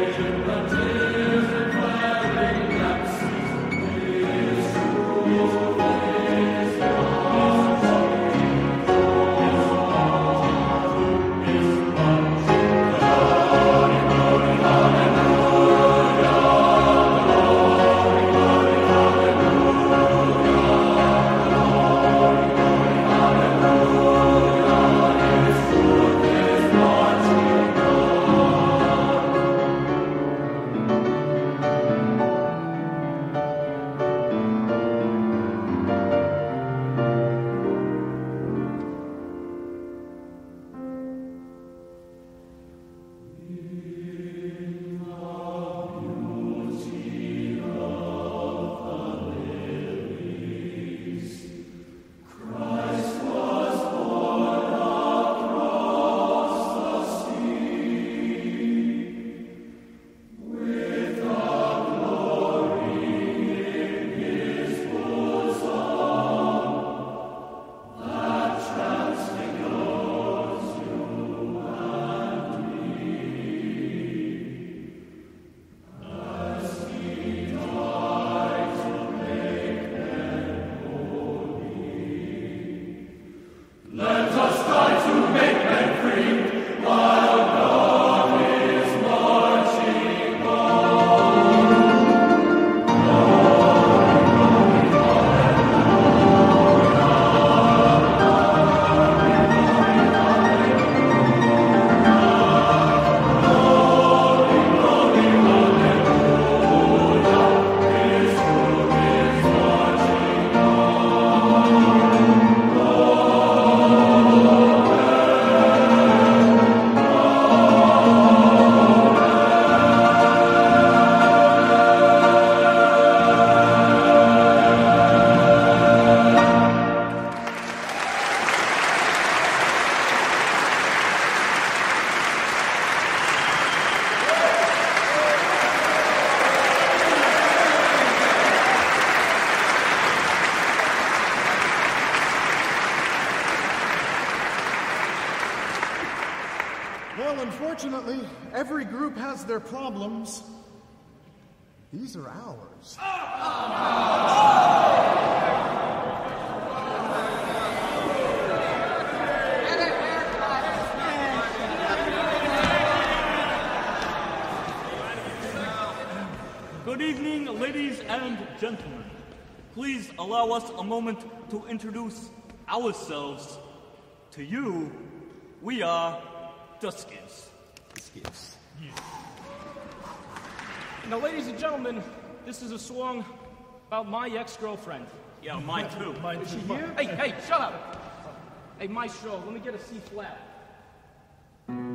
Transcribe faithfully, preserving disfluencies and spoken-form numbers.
Unfortunately, every group has their problems. These are ours. Good evening, ladies and gentlemen. Please allow us a moment to introduce ourselves to you. We are the Skiffs. Skiffs. Yeah. Now, ladies and gentlemen, this is a song about my ex-girlfriend. Yeah, mine too. Mine too. Hey, hey, shut up! Hey, Maestro, let me get a C flat.